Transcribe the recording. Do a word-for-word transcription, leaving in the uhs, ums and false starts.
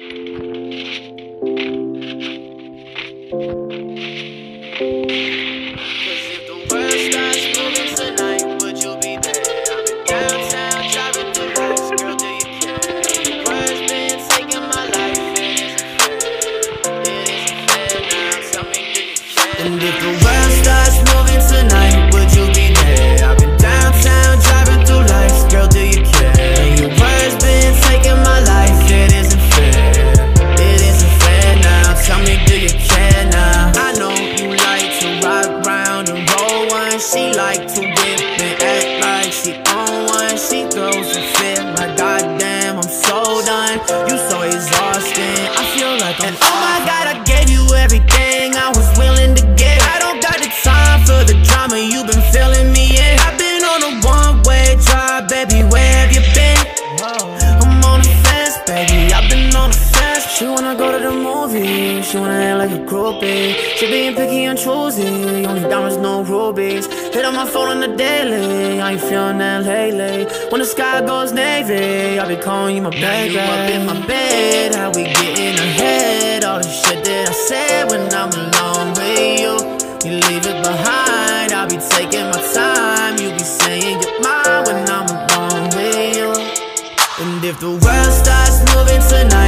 if the world starts moving tonight, would you be there? I've been downtown driving through lights, girl, do you care? The world's been taking my life, it isn't fair. It isn't fair now, tell me, do you care? And if the world starts moving tonight, would you be there? I've been downtown driving through lights, girl, do you care? And your words been taking my life, it isn't fair. It isn't fair now, tell me, do you care now? I know you like to rock round and roll one. She like to whip and act like she on one. She throws a fit like goddamn, I'm so done. You so exhausting, I feel like I'm. And oh my God, I gave you everything I was willing to give. I don't got the time for the drama you've been filling me in. I've been on a one-way drive, baby, where have you been? I'm on the fence, baby, I've been on the fence. She wanna go to the movie, she wanna act like a groupie. She being picky and choosy, only diamonds, no rubies. Hit on my phone on the daily, I ain't feeling that lately. When the sky goes navy, I be calling you my baby. Now you up in my bed, how we getting ahead? All the shit that I said when I'm alone with you, you leave it behind. I'll be taking my time, you be saying you're mine when I'm alone with you. And if the world starts moving tonight,